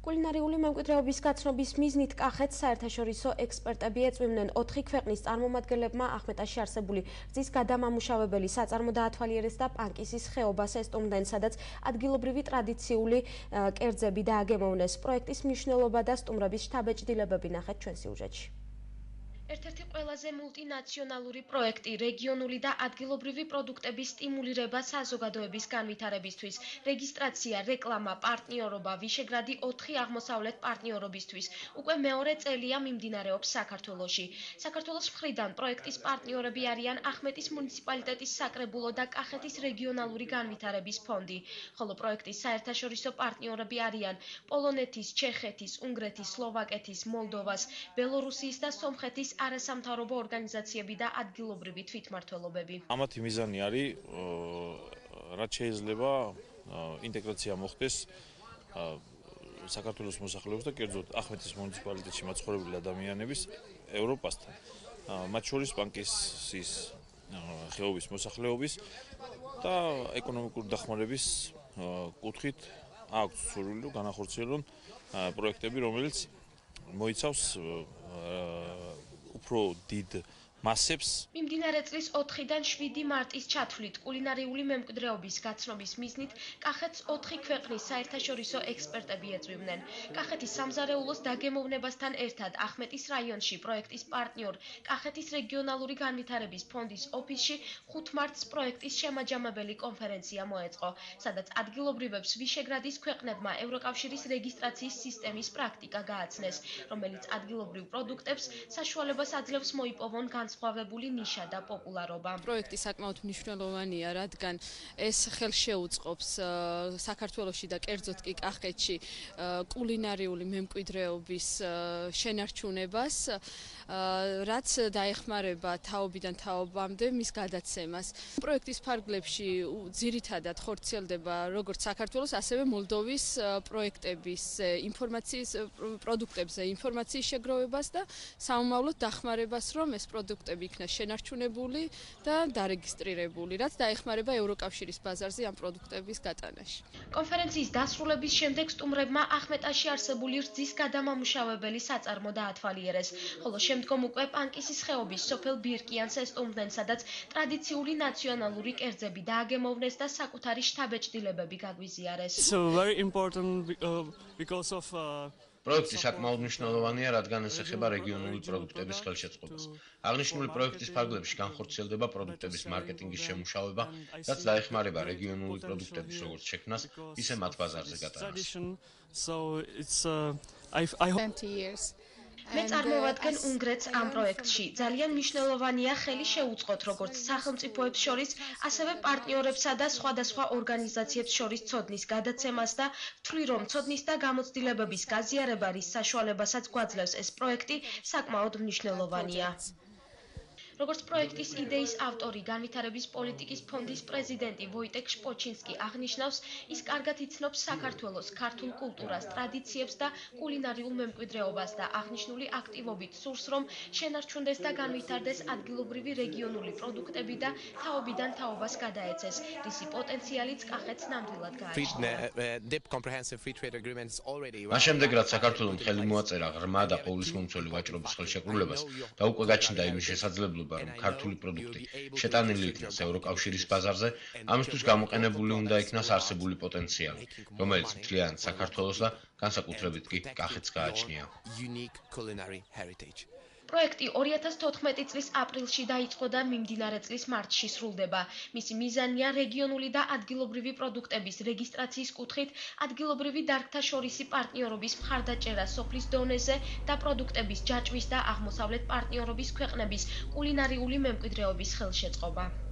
კულინარიული მემკვიდრეობის გაცნობის მიზნით კახეთს საერთაშორისო ექსპერტები ეწვივნენ 4 ქვეყნის წარმომადგენლებმა ახმეტაში არსებული რძის გადამამუშავებელი საწარმო დაათვალიერეს და პანკისის ხეობას ესტუმრნენ, სადაც ადგილობრივი ტრადიციული კერძები დააგემოვნეს. პროექტის მნიშვნელობა და სტუმრების შთაბეჭდილებები ნახეთ ჩვენ სიუჟეტში. ერთ-ერთი ყველაზე მულტინაციონალური პროექტი რეგიონული და ადგილობრივი პროდუქტების სტიმულირება საზოგადოების განვითარებისთვის, რეგისტრაცია, რეკლამა, პარტნიორობა, ვიშეგრადი 4 აღმოსავლეთ პარტნიორობისთვის უკვე მეორე წელია მიმდინარეობს საქართველოში. საქართველოს მხრიდან პროექტის პარტნიორები არიან ახმეტის მუნიციპალიტეტის საკრებულო და კახეთის რეგიონალური განვითარების ფონდი, ხოლო პროექტის საერთაშორისო პარტნიორები არიან პოლონეთის, ჩეხეთის, უნგრეთის, სლოვაკეთის, მოლდოვას, ბელორუსიის და სომხეთის არასამთავრობო ორგანიზაციები და ადგილობრივი თვითმმართველობები. ამათი მიზანი არის, რაც შეიძლება ინტეგრაცია მოხდეს საქართველოს მოსახლეობის და კერძოდ ახმეტის მუნიციპალიტეტში მაცხოვრებელი ადამიანების ევროპასთან. მათ შორის პანკისის ხეობის მოსახლეობის და ეკონომიკური დახმარების კუთხით აქვს სურვილი განახორციელონ პროექტები, რომელიც მოიცავს უფრო დიდ მასებს. მიმდინარე წლის 4-დან 7 მარტის ჩათვლით კულინარიული მემკვიდრეობის გაცნობის მიზნით კახეთს 4 ქვეყნის საერთაშორისო ექსპერტები ეწვივნენ. კახეთის სამზარეულოს დაგემოვნებასთან ერთად ახმეტის რაიონში პროექტის პარტნიორ კახეთის რეგიონალური განვითარების ფონდის ოფისში 5 მარტს პროექტის შემაჯამებელი კონფერენცია მოეწყო, სადაც ადგილობრივებს ვიშეგრადის ქვეყნებმა ევროკავშირის რეგისტრაციის სისტემის პრაქტიკა გააცნეს, რომელიც ადგილობრივ პროდუქტებს საშუალებას აძლევს მოიპოვონ განსხვავებული ნიშა და პოპულარობა. პროექტი საკმაოდ მნიშვნელოვანია, რადგან ეს ხელშეუწყობს საქართველოში და კერძოდ კი კახეთში კულინარიული მემკვიდრეობის შენარჩუნებას, რაც დაეხმარება თაობიდან თაობამდე მის გადაცემას. პროექტის ფარგლებში ძირითადად ხორციელდება როგორც საქართველოს, ასევე მოლდოვის პროექტების ინფორმაციის პროდუქტებზე ინფორმაციის შეგროვებას და საომავლოდ დახმარებას, რომ ეს პროდუქტები იქნა შენარჩუნებული და დარეგისტრირებული, რაც დაეხმარება ევროკავშირის ბაზარზე ამ პროდუქტების გატანაში. კონფერენციის დასრულების შემდეგ სტუმრებმა ახმეტაში არსებული რძის გადამამუშავებელი საწარმო დაათვალიერეს, ხოლო შემდგომ უკვე პანკისის ხეობის სოფელ ბირკიანს ესტუმრნენ, სადაც ტრადიციული ნაციონალური კერძები დააგემოვნეს და საკუთარი შთაბეჭდილებები გაგვიზიარეს. პროექტი საკმაოდ მნიშვნელოვანია, რადგან ეს ეხება რეგიონული პროდუქტების ხელშეწყობას. აღნიშნული პროექტის ფარგლებში განხორციელდება პროდუქტების მარკეტინგის შემუშავება, რაც დაეხმარება რეგიონული პროდუქტების როგორც შექმნას, ისე მათ ბაზარზე გატანას. მე წარმოვადგენ უნგრეთს ამ პროექტში. ძალიან მნიშვნელოვანია ხელი შეუწყოთ როგორც სახელმწიფოებს შორის, ასევე პარტნიორებსა და სხვადასხვა ორგანიზაციებს შორის ცოდნის გადაცემას და ვთვლი, რომ ცოდნის და გამოცდილებების გაზიარება, რის საშუალებასაც გვაძლევს ეს პროექტი, საკმაოდ მნიშვნელოვანია. როგორც პროექტის იდეის ავტორი, განვითარების პოლიტიკის ფონდის პრეზიდენტი ვოიტეკ შპოჩინსკი აღნიშნავს, ის კარგად იცნობს საქართველოს ქართულ კულტურას, ტრადიციებს და კულინარიულ მემკვიდრეობას და აღნიშნული აქტივობით სურს, რომ შენარჩუნდეს და განვითარდეს ადგილობრივი რეგიონული პროდუქტები და თაობიდან თაობას გადაეცეს, რისი პოტენციალიც კახეთს ნამდვილად გააჩნია. მას შემდეგ, რაც საქართველომ ხელი მოაწერა ღრმა და ყოვლისმომცველი ვაჭრობის ხელშეკრულებას და უკვე გაჩნდა იმის შესაძლებლობა, რომ ქართული პროდუქტი შეტანილი იქნას ევროკავშირის ბაზარზე, ამისთვის გამოყენებული უნდა იქნას არსებული პოტენციალი, რომელიც მთლიანად საქართველოს და განსაკუთრებით კი კახეთს გააჩნია. პროექტი 2014 წლის აპრილში დაიწყო და მიმდინარე წლის მარტში სრულდება. მისი მიზანია რეგიონული და ადგილობრივი პროდუქტების რეგისტრაციის კუთხით ადგილობრივი დარგთაშორისი პარტნიორობის მხარდაჭერა სოფლის დონეზე და პროდუქტების ჯაჭვის და აღმოსავლეთ პარტნიორობის ქვეყნების კულინარიული მემკვიდრეობის ხელშეწყობა.